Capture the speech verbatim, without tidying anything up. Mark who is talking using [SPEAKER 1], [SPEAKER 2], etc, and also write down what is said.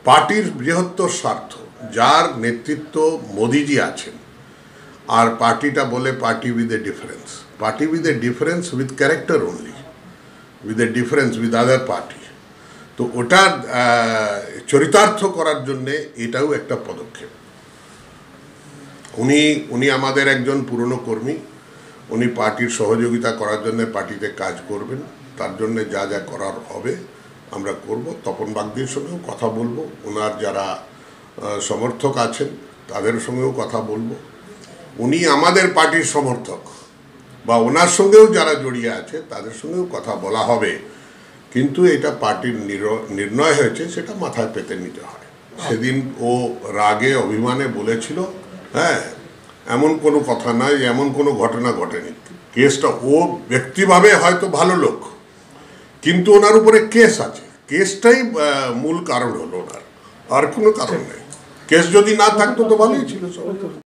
[SPEAKER 1] পার্টির বৃহত্তর স্বার্থ, যার নেতৃত্ব মোদিজি আছেন, আর পার্টিটা বলে party with a difference, party with a difference with character only, with a difference with other party. তো ওটার চরিতার্থ করার জন্যে এটাও একটা পদক্ষেপ। উনি উনি আমাদের একজন পুরনো কর্মী, উনি পার্টির সহযোগিতা করার জন্য পার্টিতে কাজ করবেন, তার জন্য যা যা করার হবে আমরা করব। তপন বাগদির সঙ্গেও কথা বলবো, ওনার যারা সমর্থক আছেন তাদের সঙ্গেও কথা বলবো। উনি আমাদের পার্টির সমর্থক বা ওনার সঙ্গেও যারা জড়িয়ে আছে তাদের সঙ্গেও কথা বলা হবে, কিন্তু এটা পার্টির নির্ণয় হয়েছে, সেটা মাথায় পেতে নিতে হয়। সেদিন ও রাগে অভিমানে বলেছিল, হ্যাঁ, এমন কোনো কথা নয়, এমন কোনো ঘটনা ঘটেনি। কেসটা ও ব্যক্তিভাবে হয়তো ভালো লোক, কিন্তু ওনার উপরে কেস আছে, কেসটাই মূল কারণ হলো ওনার, আর কোনো কারণ নেই। কেস যদি না থাকতো তো ভালোই ছিল সবাই।